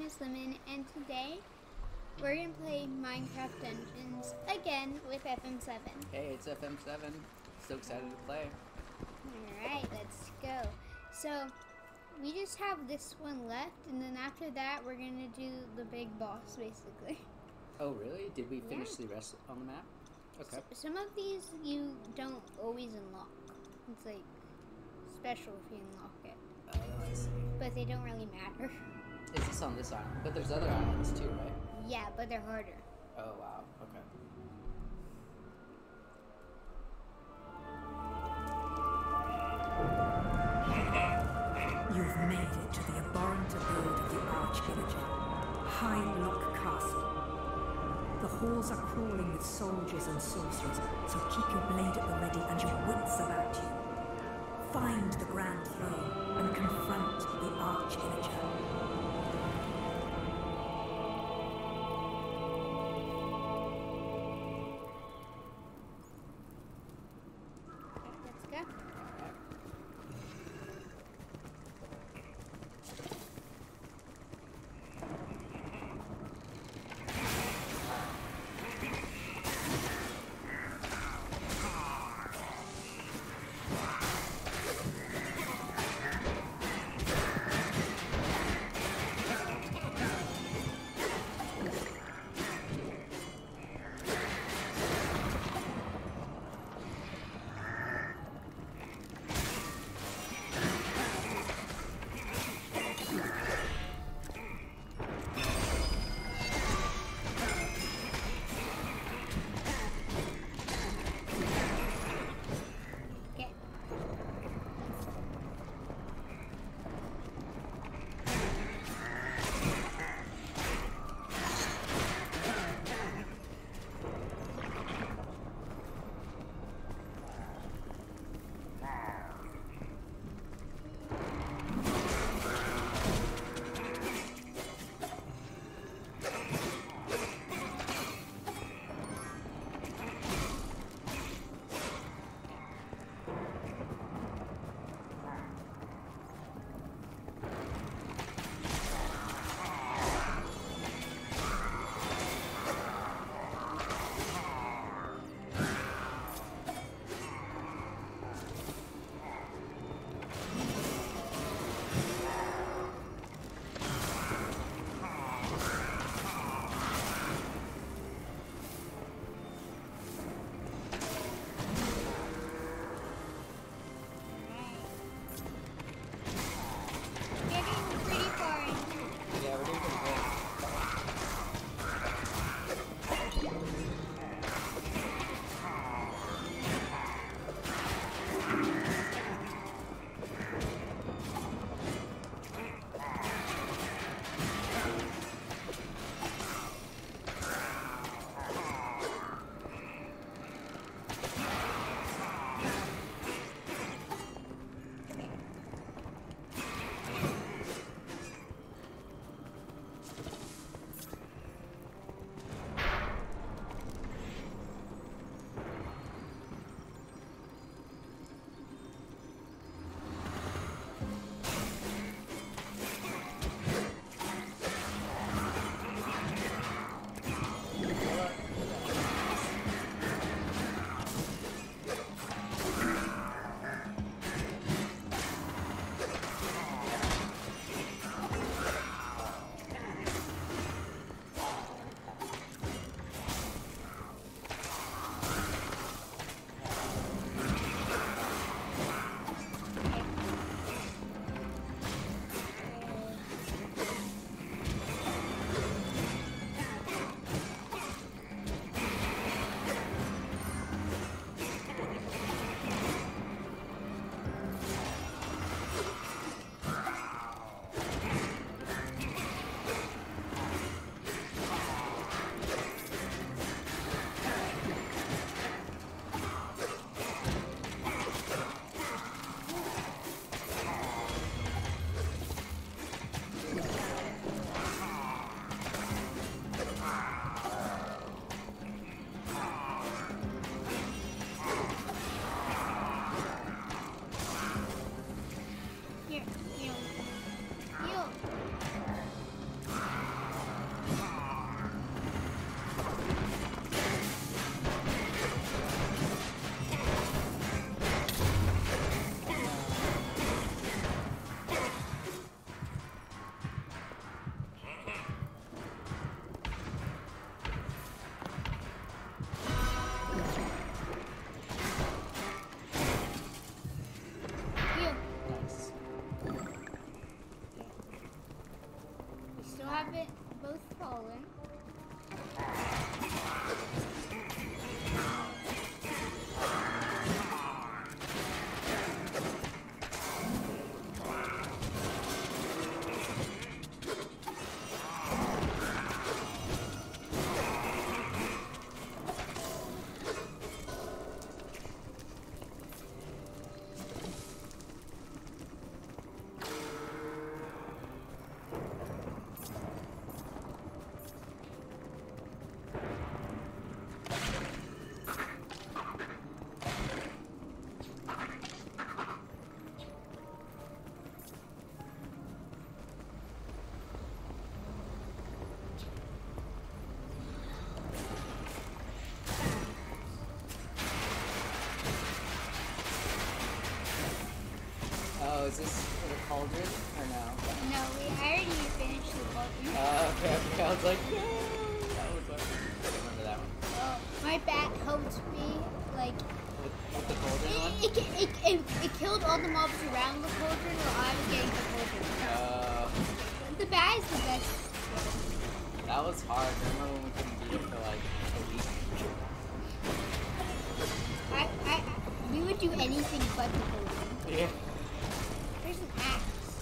is Lemon, and today we're gonna play Minecraft Dungeons again with FM7. Hey, it's FM7. So excited to play. Alright, let's go. So, we just have this one left, and then after that, we're gonna do the big boss, basically. Oh, really? Did we finish the rest on the map? Okay. So, some of these you don't always unlock. It's like special if you unlock it. Oh, I see. But they don't really matter. Is this on this island? But there's other islands too, right? Yeah, but they're harder. Oh, wow. Okay. You've made it to the abhorrent abode of the Arch-Villager, Highblock Castle. The halls are crawling with soldiers and sorcerers, so keep your blade at the ready and your wits about you. Find the Grand Throne and confront the Arch-Villager. Let's go. is this for the cauldron or no? No, I already finished the cauldron. Okay, okay. I was like, no. That was like, I remember that one. Oh, my bat helped me, like... With the cauldron one? It killed all the mobs around the cauldron while I was getting the cauldron. The bat is the best. That was hard. Remember when we couldn't beat it for like a week? We would do anything but the cauldron. Yeah. There's an axe.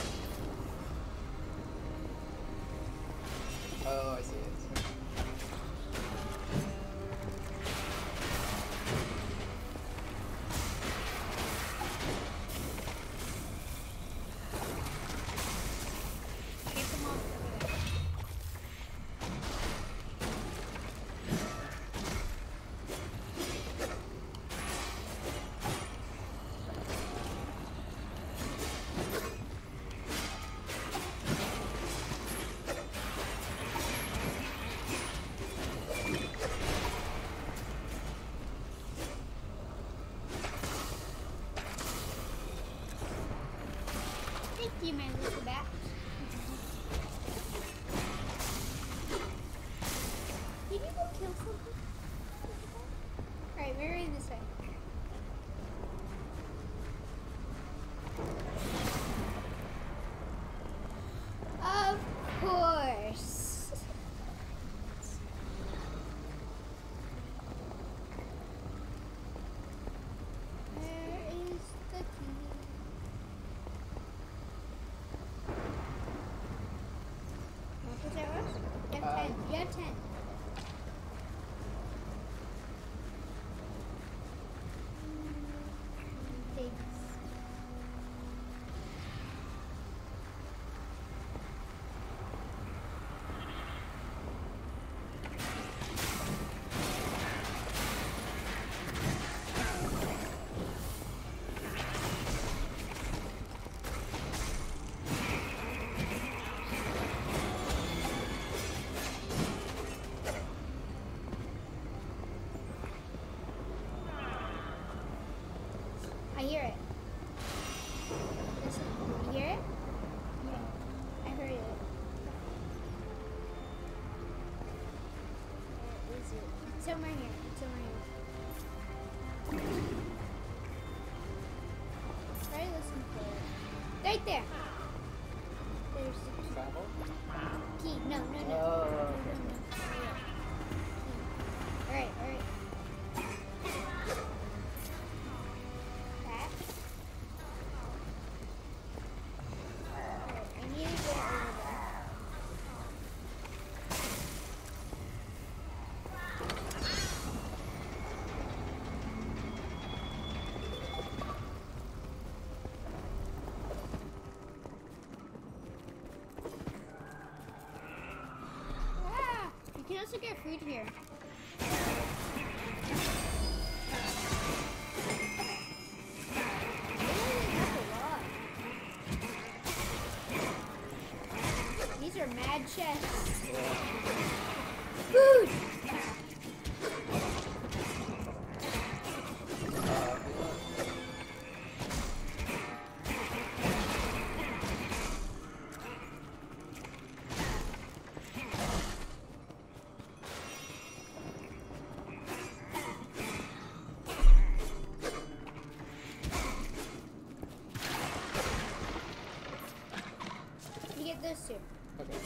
Oh, I see it. Get them off over there. Thank you, my little bat. Did you go kill something? Alright, we're ready this way. Of course. Where is the key? What was that, Ross? You have 10. You have 10. Thanks. I hear it. Listen, you hear it? No. I heard it. Where is it? It's somewhere here. It's somewhere here. Try to listen for it. Right there. There's the key. Travel? Key. No, no, no. Oh, No, okay. no, no. Alright, alright. That. Alright, I need to get over there. Ah! You can also get food here. These are mad chests. Food! You get those two. Okay.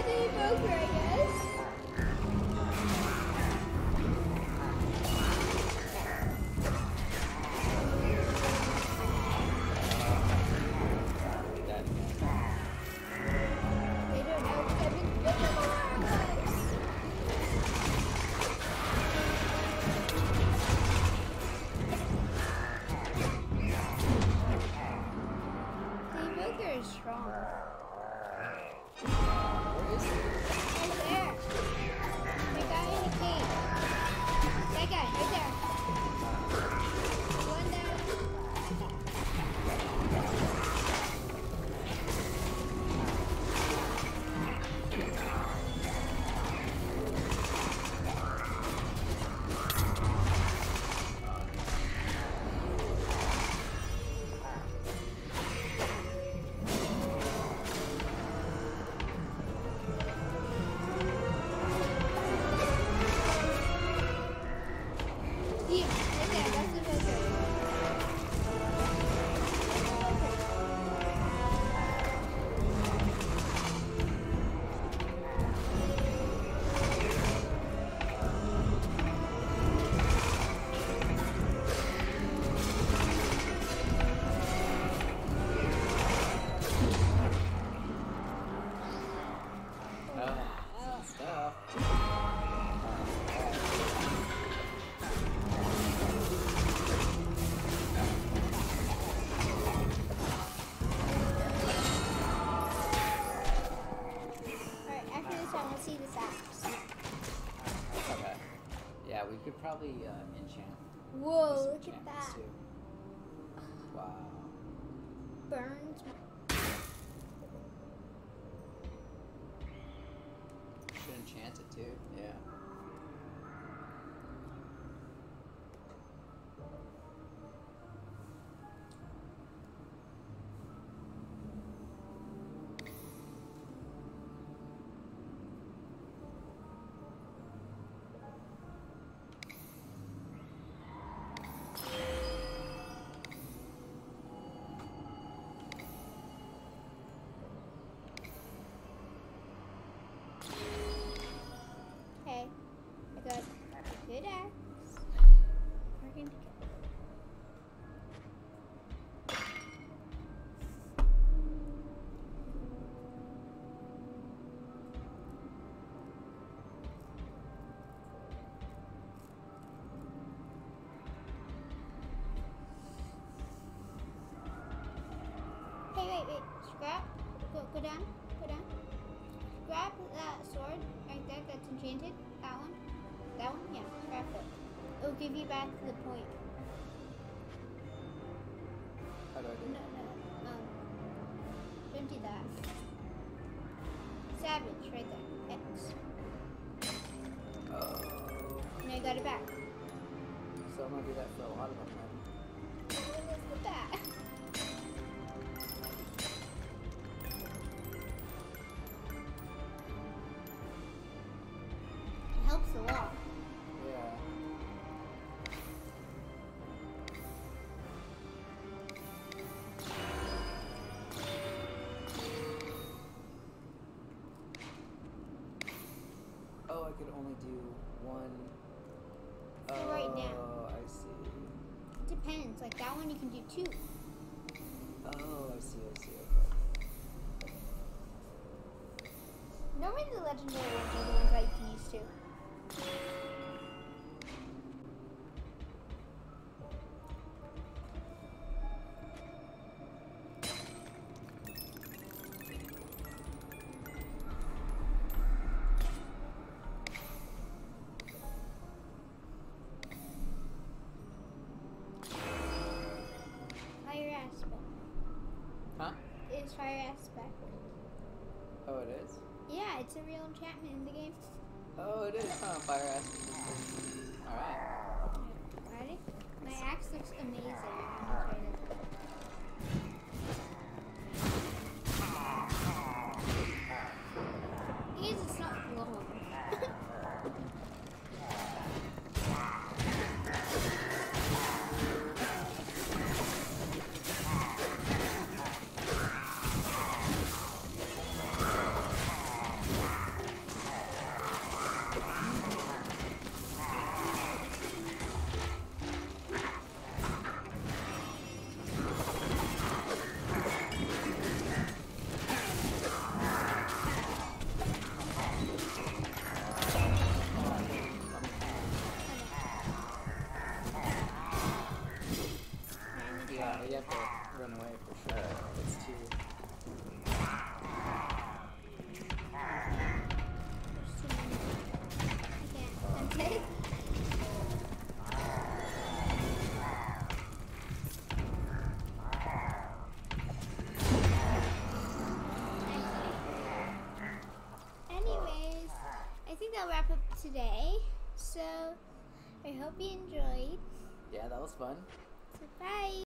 the evoker, I guess. They don't know because I've been picking more of us. The evoker is strong. Where is it? Right there. The guy in the cave. That guy, right there. One down. Yeah, right there. That's the evoker. Oh, stuff. Alright, after this one, we'll see this axe. Okay. Yeah, we could probably enchant. Whoa, some look at enchantments that. too. Wow. Burns my... Should enchant it too. Yeah. Hey, I got a good axe. Working together. Hey, wait. Scrap. Go down. Grab that sword right there that's enchanted. That one. That one? Yeah, grab it. It'll give you back the point. How do I do No, it? don't do that. Savage, right there. X. Oh. And I got it back. So I'm gonna do that for a lot of them then. What is with that? It helps a lot. Yeah. Oh, I could only do one. For right now. Oh, I see. Depends. Like that one you can do two. Oh, I see, okay. Normally the legendary ones are the ones that you can use too. Fire aspect. Huh? It's fire aspect. Oh, it is? Yeah, it's a real enchantment in the game. Oh, it is, huh? Fire aspect. Alright. Ready? My axe looks amazing. I'll try it. I guess it's not long. think that'll wrap up today. So I hope you enjoyed. Yeah, that was fun. So bye.